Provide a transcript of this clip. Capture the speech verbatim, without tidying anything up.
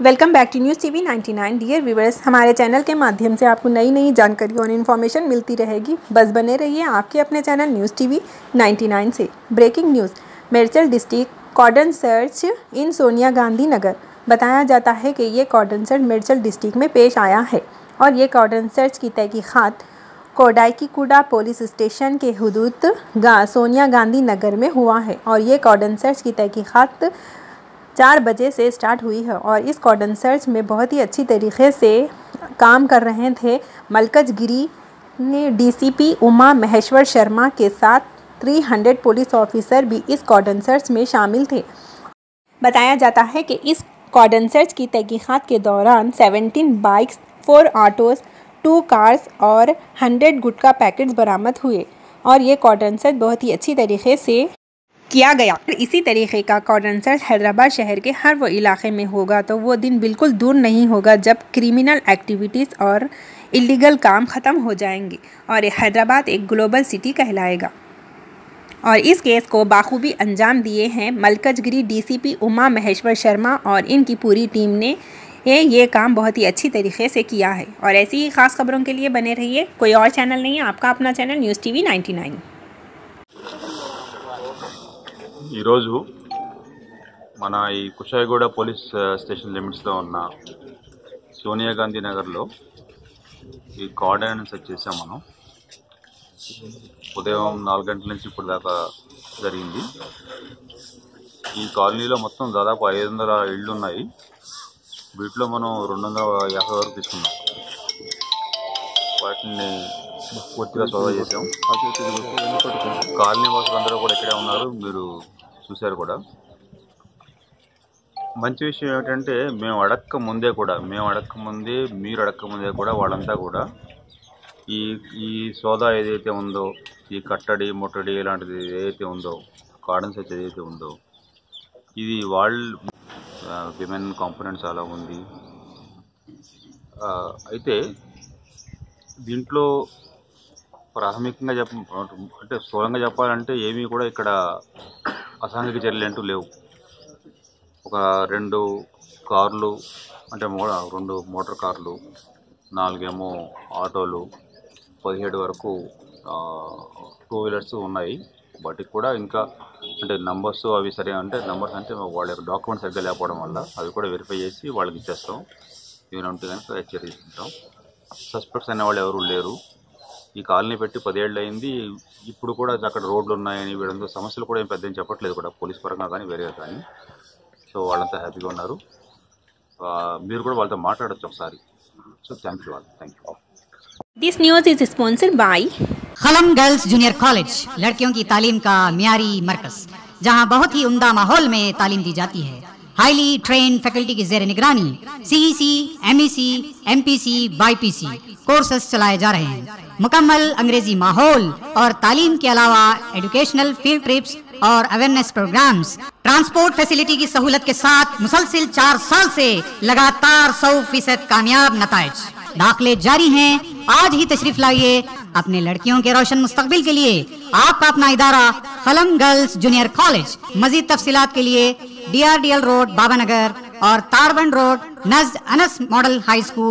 Welcome back to news TV ninety nine. Dear viewers, हमारे channel के माध्यम से आपको नई नई जानकारी और इन्फॉर्मेशन मिलती रहेगी। बस बने रहिए आपके अपने channel news TV ninety nine से। Breaking news, Medchal district cordon search in Sonia Gandhi Nagar. बताया जाता है कि ये कॉर्डन सर्च मेरचल डिस्ट्रिक्ट में पेश आया है और ये कॉर्डन सर्च की तहकीकात कोडाईकीकुडा पुलिस स्टेशन के हुदूद गा सोनिया गांधी नगर में हुआ है और ये कॉर्डन सर्च की तहकीकात चार बजे से स्टार्ट हुई है और इस कॉर्डन सर्च में बहुत ही अच्छी तरीके से काम कर रहे थे मलकजगिरी ने डीसीपी उमा महेश्वर शर्मा के साथ तीन सौ पुलिस ऑफिसर भी इस कॉर्डन सर्च में शामिल थे। बताया जाता है कि इस कॉर्डन सर्च की तहकीकात के दौरान सत्रह bikes, four autos, two cars और सौ गुटखा पैकेट्स बरामद हुए और ये कॉर्डन सर्च बहुत ही अच्छी तरीके से किया गया। इसी तरीके का कॉर्डन सर्च हैदराबाद शहर के हर वो इलाके में होगा तो वो दिन बिल्कुल दूर नहीं होगा जब क्रिमिनल एक्टिविटीज़ और इलीगल काम ख़त्म हो जाएंगे और हैदराबाद एक ग्लोबल सिटी कहलाएगा। और इस केस को बाखूबी अंजाम दिए हैं मलकजगिरी डीसीपी उमा महेश्वर शर्मा और इनकी पूरी टीम ने ये ये काम बहुत ही अच्छी तरीके से किया है। और ऐसी ही ख़ास खबरों के लिए बने रहिए। कोई और चैनल नहीं है, आपका अपना channel news TV ninety nine. ఈరోజు మన ఈ కుషాయిగూడ పోలీస్ స్టేషన్ లిమిట్స్లో ఉన్న సోనియా గాంధీ నగర్లో ఈ కార్డన్ సెట్ చేసాం. మనం ఉదయం నాలుగు గంటల నుంచి ఇప్పుడు దాకా జరిగింది. ఈ కాలనీలో మొత్తం దాదాపు ఐదు వందల ఇళ్ళు ఉన్నాయి. వీటిలో మనం రెండు వందల యాభై వరకు తీసుకున్నాం. వాటిని పూర్తిగా సోదా చేసాం. కాలనీ వాసులు అందరూ కూడా ఇక్కడే ఉన్నారు, మీరు చూశారు కూడా. మంచి విషయం ఏమిటంటే మేము అడక్క ముందే కూడా మేము అడక్క ముందే మీరు అడక్క ముందే కూడా వాళ్ళంతా కూడా ఈ ఈ సోదా ఏదైతే ఉందో, ఈ కట్టడి ముట్టడి ఇలాంటిది ఏదైతే ఉందో, కార్డన్ సెర్చ్ ఏదైతే ఉందో, ఇది వాళ్ళు విమెన్ కాంపోనెంట్ చాలా ఉంది. అయితే దీంట్లో ప్రాథమికంగా చెప్ప అంటే స్థూలంగా చెప్పాలంటే ఏమీ కూడా ఇక్కడ అసాంఘిక చర్యలు అంటూ లేవు. ఒక రెండు కార్లు అంటే మో రెండు మోటార్ కార్లు, నాలుగేమో ఆటోలు, పదిహేడు వరకు టూ వీలర్స్ ఉన్నాయి. వాటికి కూడా ఇంకా అంటే నంబర్స్ అవి సరే అంటే నంబర్స్ అంటే వాళ్ళ యొక్క డాక్యుమెంట్స్ సరిగ్గా లేకపోవడం వల్ల అవి కూడా వెరిఫై చేసి వాళ్ళకి ఇచ్చేస్తాం. ఏమైనా ఉంటే కనుక చర్య తీసుకుంటాం. సస్పెక్ట్స్ అనేవాళ్ళు ఎవరు లేరు. ఈ కాలనీ పెట్టి పదేళ్ళు అయింది. ఇప్పుడు కూడా అక్కడ రోడ్లు ఉన్నాయని వీళ్ళంతా సమస్యలు కూడా ఏం పెద్ద చెప్పట్లేదు కూడా, పోలీస్ పరంగా కానీ వేరేగా కానీ. సో వాళ్ళంతా హ్యాపీగా ఉన్నారు. మీరు కూడా వాళ్ళతో మాట్లాడచ్చు ఒకసారి. So thank you all. Thank you. This news is sponsored by खलम गर्ल्स जूनियर कॉलेज, लड़कियों की तालीम का मियारी मरकज, जहां बहुत ही उम्दा माहौल में तालीम दी जाती है। हाईली ट्रेन फैकल्टी की जेर निगरानी CEC, MEC, MPC, BiPC courses चलाए जा रहे हैं। मुकम्मल अंग्रेजी माहौल और तालीम के अलावा एजुकेशनल फील्ड ट्रिप्स और अवेयरनेस प्रोग्राम्स, ट्रांसपोर्ट फैसिलिटी की सहूलत के साथ मुसलसिल चार साल से लगातार सौ फीसद कामयाब नताइज। दाखिले जारी हैं, आज ही तशरीफ लाइए अपने लड़कियों के रोशन मुस्तकबिल के लिए। आपका अपना इदारा खलम गर्ल्स जूनियर कॉलेज। मजीद तफसीलात के लिए डीआरडीएल रोड बाबानगर और तारबंद रोड नज़द अनस मॉडल हाई स्कूल